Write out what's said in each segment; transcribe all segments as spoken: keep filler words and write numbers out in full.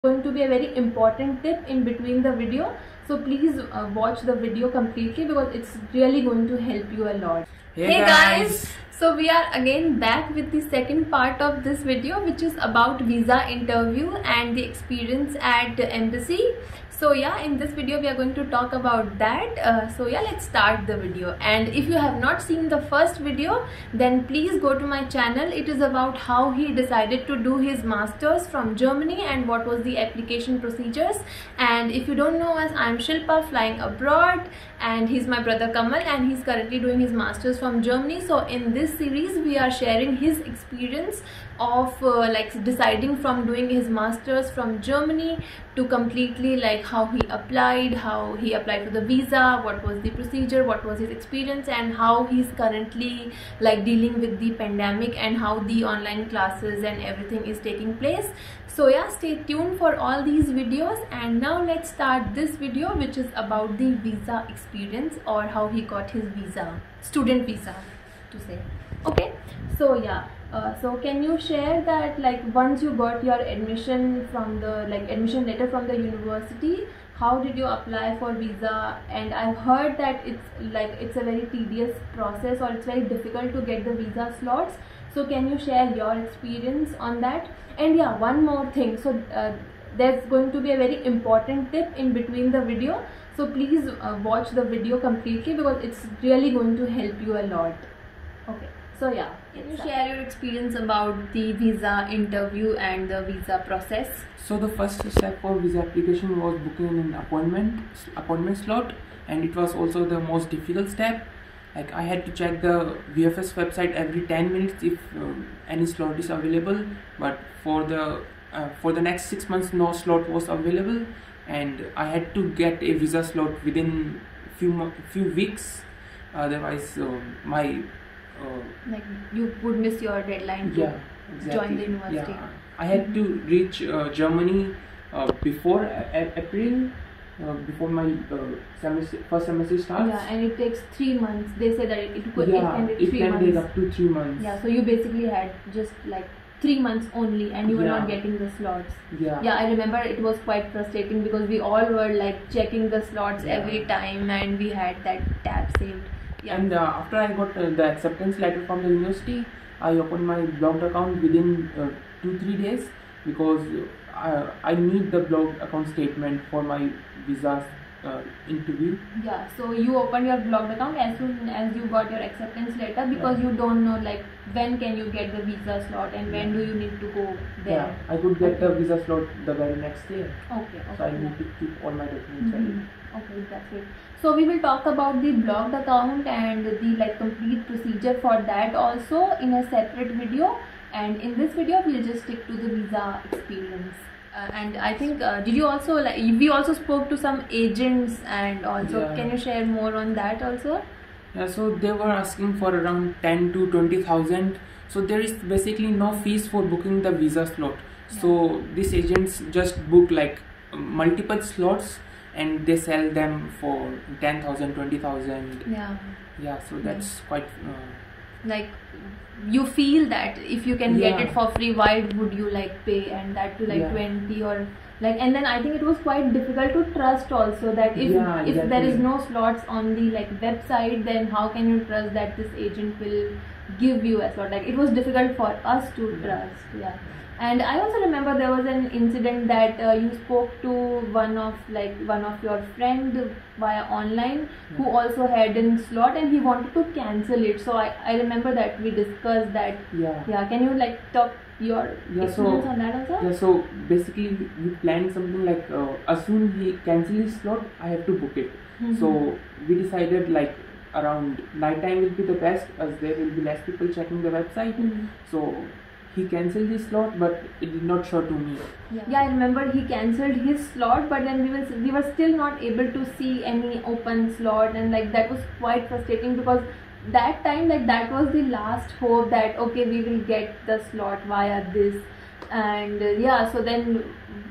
Going to be a very important tip in between the video, so please uh, watch the video completely because it's really going to help you a lot. Hey, hey guys. guys, so we are again back with the second part of this video, which is about visa interview and the experience at the embassy. So yeah, in this video we are going to talk about that. Uh, so yeah, let's start the video. And if you have not seen the first video, then please go to my channel. It is about how he decided to do his masters from Germany and what was the application procedures. And if you don't know us, I'm Shilpa, flying abroad, and he's my brother Kamal, and he's currently doing his masters from Germany. So in this series we are sharing his experience of uh, like deciding from doing his masters from Germany to completely like how he applied, how he applied for the visa, what was the procedure, what was his experience, and how he's currently like dealing with the pandemic and how the online classes and everything is taking place. So yeah, stay tuned for all these videos. And now let's start this video, which is about the visa experience, or how he got his visa, student visa to say. Okay, so yeah, uh, so can you share that like once you got your admission from the like admission letter from the university, how did you apply for visa? And I've heard that it's like it's a very tedious process, or it's very difficult to get the visa slots. So can you share your experience on that? And yeah, one more thing, so uh, there's going to be a very important tip in between the video, so please uh, watch the video completely because it's really going to help you a lot. Okay, so yeah, can you share your experience about the visa interview and the visa process? So the first step for visa application was booking an appointment appointment slot, and it was also the most difficult step. Like I had to check the V F S website every ten minutes if um, any slot is available. But for the uh, for the next six months, no slot was available, and I had to get a visa slot within few few weeks. Otherwise, um, my uh, like you would miss your deadline to yeah, exactly. join the university. Yeah, I had to reach uh, Germany uh, before a April. Uh, before my uh, semester, first semester starts. Yeah, and it takes three months. They say that it, it could yeah, it can take it three can months. take up to three months. Yeah, so you basically had just like three months only, and you were yeah. not getting the slots. Yeah. Yeah, I remember it was quite frustrating because we all were like checking the slots yeah. every time, and we had that tab saved. Yeah. And uh, after I got uh, the acceptance letter from the university, I opened my blogged account within uh, two three days because I, I need the blogged account statement for my visa uh, interview. Yeah, so you opened your blogged account as soon as you got your acceptance letter because yeah. you don't know like when can you get the visa slot and when do you need to go there. Yeah, I could get okay. the visa slot the very next day. Okay, okay. So I need to keep all my documents ready. Mm-hmm. Okay, that's it. So we will talk about the blogged account and the like complete procedure for that also in a separate video. And in this video we'll just stick to the visa experience. Uh, and I think uh, did you also like we also spoke to some agents, and also yeah. can you share more on that also? Yeah, so they were asking for around ten to twenty thousand. So there is basically no fees for booking the visa slot. Yeah. So these agents just book like multiple slots and they sell them for ten thousand, twenty thousand. Yeah. Yeah, so that's yeah. quite uh, like you feel that if you can yeah. get it for free, why would you like pay, and that to like yeah. twenty or like. And then I think it was quite difficult to trust also that if yeah, if exactly. there is no slots on the like website, then how can you trust that this agent will give you a slot? Like it was difficult for us to yeah. trust. Yeah. And I also remember there was an incident that uh, you spoke to one of like one of your friend via online yeah. who also had a slot and he wanted to cancel it. So I, I remember that we discussed that. Yeah. Yeah. Can you like talk your yeah, experience so, on that also? Yeah. So basically we planned something like uh, as soon he cancel his slot, I have to book it. Mm-hmm. So we decided like around night time will be the best as there will be less people checking the website. Mm-hmm. So he cancelled his slot, but it did not show to me. Yeah. yeah, I remember he cancelled his slot, but then we were we were still not able to see any open slot, and like that was quite frustrating because that time like that was the last hope that okay we will get the slot via this, and uh, yeah. So then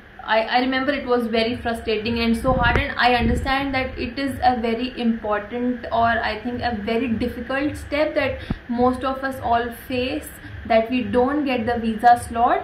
I I remember it was very frustrating and so hard, and I understand that it is a very important or I think a very difficult step that most of us all face, that we don't get the visa slots.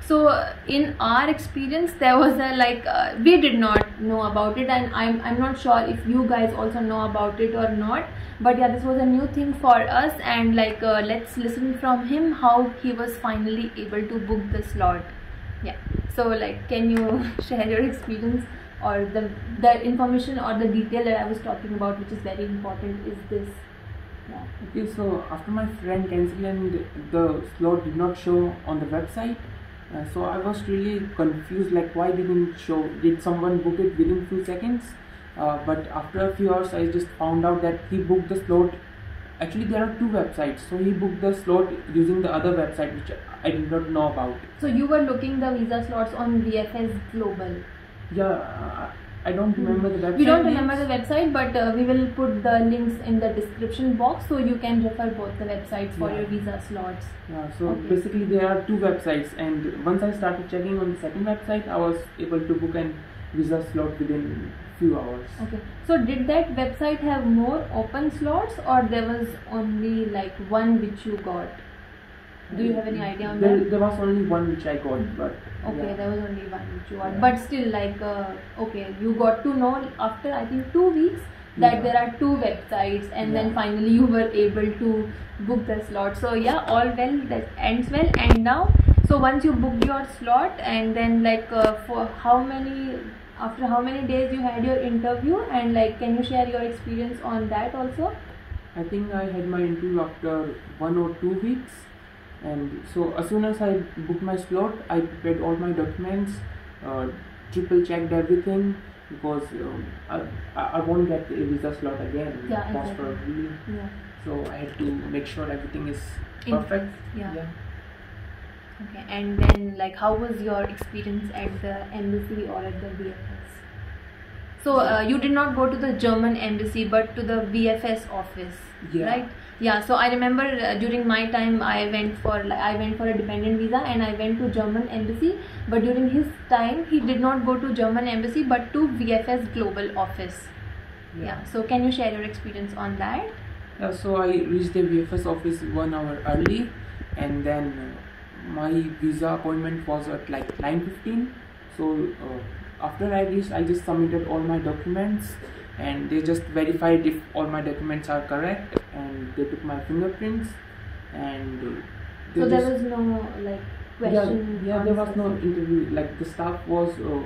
So uh, in our experience, there was a like uh, we did not know about it, and I'm I'm not sure if you guys also know about it or not. But yeah, this was a new thing for us, and like uh, let's listen from him how he was finally able to book the slot. Yeah. So like, can you share your experience or the the information or the detail that I was talking about, which is very important, is this? Yeah. Okay, so after my friend cancelled and the slot did not show on the website, uh, so I was really confused, like why didn't it show? Did someone book it within few seconds? Uh, but after a few hours, I just found out that he booked the slot. Actually, there are two websites, so he booked the slot using the other website, which I did not know about. So you were looking the visa slots on V F S Global. Yeah, uh, I don't remember the website. We don't names. remember the website, but uh, we will put the links in the description box, so you can refer both the websites for Yeah. your visa slots. Yeah, so Okay. basically there are two websites, and once I started checking on the second website, I was able to book an visa slot within few hours. Okay. So did that website have more open slots, or there was only like one which you got? Do you have any idea on there, that? There was only one which I got, but Okay, yeah. there was only one which you got, Yeah. but still, like, uh, okay, you got to know after I think two weeks that Yeah. there are two websites, and then Yeah. finally you were able to book the slot. So yeah, all well, that ends well. And now, so once you booked your slot, and then like uh, for how many, after how many days you had your interview, and like, can you share your experience on that also? I think I had my interview after one or two weeks, and so as soon as I booked my slot, I prepared all my documents, uh, triple checked everything, because um, I, I I won't get a visa slot again, Yeah, most exactly. probably. Yeah. So I had to make sure everything is In- perfect. yeah. yeah. Okay, and then like, how was your experience at the embassy or at the V F S? So uh, you did not go to the German embassy, but to the V F S office, Yeah. right? Yeah. So I remember uh, during my time, I went for like, I went for a dependent visa, and I went to German embassy. But during his time, he did not go to German embassy, but to V F S Global office. Yeah. So can you share your experience on that? Yeah, so I reached the V F S office one hour early, and then uh, my visa appointment was at like nine fifteen. So uh, after I reached, I just submitted all my documents, and they just verified if all my documents are correct, and they took my fingerprints, and uh, they So there just, was no like yeah, question. yeah, there was no answer. interview. Like the staff was uh,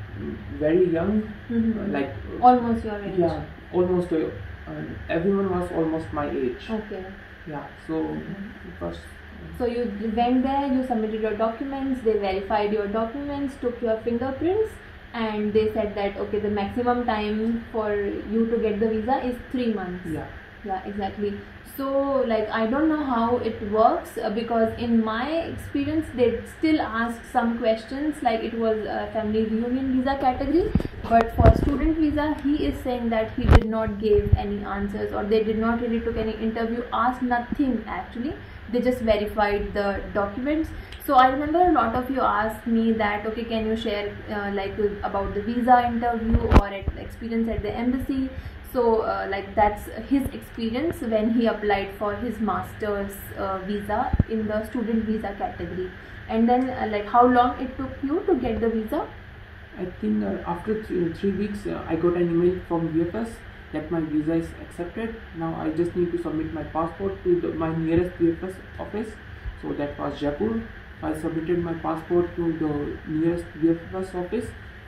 very young, Mhm. uh, like uh, Almost your age. yeah, almost uh, uh, everyone was almost my age. Okay. Yeah, so it was. So you went there, you submitted your documents, they verified your documents, took your fingerprints, and they said that okay, the maximum time for you to get the visa is three months. Yeah. Yeah, exactly. So like, I don't know how it works, uh, because in my experience they still ask some questions, like it was a family reunion visa category, but for student visa he is saying that he did not give any answers, or they did not really took any interview, asked nothing actually. They just verified the documents. So I remember a lot of you asked me that okay, can you share uh, like about the visa interview or at experience at the embassy. So uh, like, that's his experience when he applied for his master's uh, visa in the student visa category. And then uh, like, how long it took you to get the visa? I think uh, after th- three weeks, uh, I got an email from V F S that my visa is accepted. Now I just need to submit my passport to the, my nearest V F S office. So that was Jaipur. I submitted my passport to the nearest V F S office.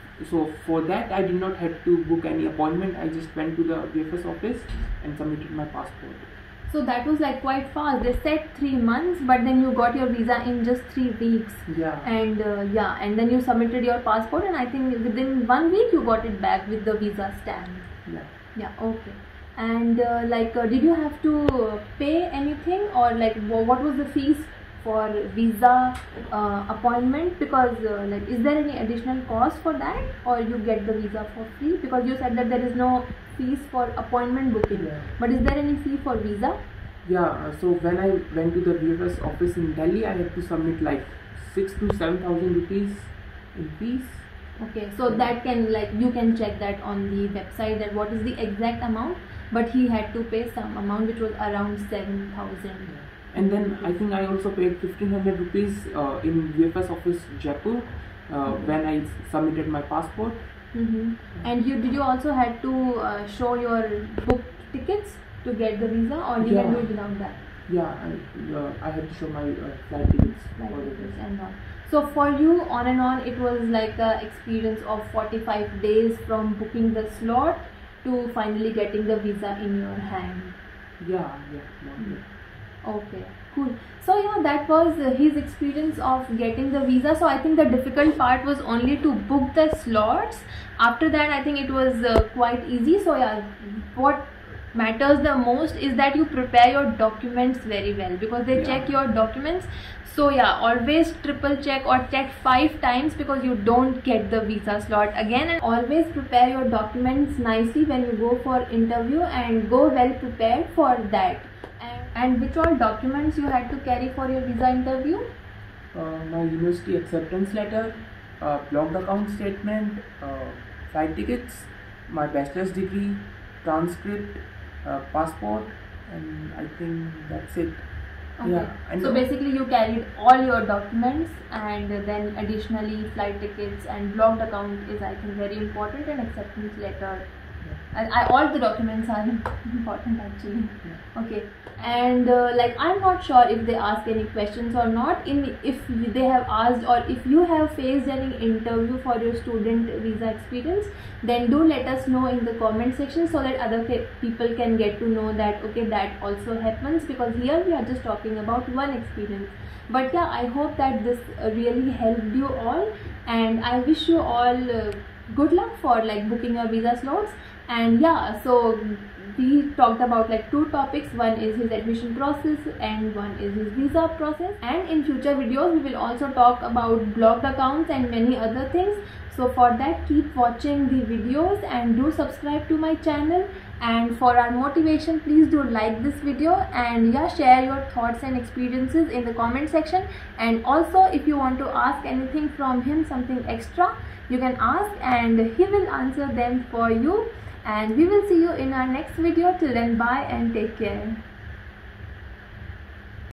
So for that, I did not have to book any appointment. I just went to the V F S office and submitted my passport. So that was like quite fast. They said three months, but then you got your visa in just three weeks. Yeah. And uh, yeah, and then you submitted your passport, and I think within one week you got it back with the visa stamp. Yeah. Yeah, okay. And uh, like, uh, did you have to uh, pay anything, or like, wh- what was the fees for visa uh, appointment? Because uh, like, is there any additional cost for that, or you get the visa for free? Because you said that there is no fees for appointment booking, Yeah. but is there any fee for visa? Yeah, uh, so when I went to the V F S office in Delhi, I had to submit like six to seven thousand rupees in fees. Okay, so that can, like, you can check that on the website that what is the exact amount, but he had to pay some amount which was around seven thousand. And then I think I also paid fifteen hundred rupees uh, in V F S office Jaipur uh, Mm-hmm. when I submitted my passport. Mm-hmm. And you did you also had to uh, show your booked tickets to get the visa, or you Yeah. can do it without that? Yeah, I, uh, I had to show my uh, flight tickets. Flight for the tickets visa. and all. So for you, on and on, it was like a experience of forty-five days from booking the slot to finally getting the visa in your hand. Yeah, yeah, more, yeah. Okay, cool. So yeah, that was uh, his experience of getting the visa. So I think the difficult part was only to book the slots. After that, I think it was uh, quite easy. So yeah, what matters the most is that you prepare your documents very well, because they Yeah. check your documents. So yeah, always triple check or check five times, because you don't get the visa slot again. And always prepare your documents nicely when you go for interview, and go well prepared for that. And, and which all documents you had to carry for your visa interview? Uh, my university acceptance letter, uh, blocked account statement, uh, flight tickets, my bachelor's degree, transcript, uh, passport, and I think that's it. Okay. Yeah, and So basically you carried all your documents, and then additionally flight tickets and blocked account is, I think, very important, and acceptance letter. And I, all the documents are important actually. Yeah. Okay. And uh, like, I'm not sure if they ask any questions or not. In if they have asked, or if you have faced any interview for your student visa experience, then do let us know in the comment section, so that other pe- people can get to know that okay, that also happens, because here we are just talking about one experience. But yeah, I hope that this uh, really helped you all, and I wish you all uh, good luck for like booking your visa slots. And yeah, so we talked about like two topics. One is his admission process, and one is his visa process. And in future videos we will also talk about blocked accounts and many other things. So for that, keep watching the videos and do subscribe to my channel. And for our motivation, please do like this video, and yeah, share your thoughts and experiences in the comment section. And also, if you want to ask anything from him, something extra, you can ask, and he will answer them for you. And we will see you in our next video. Till then, bye and take care.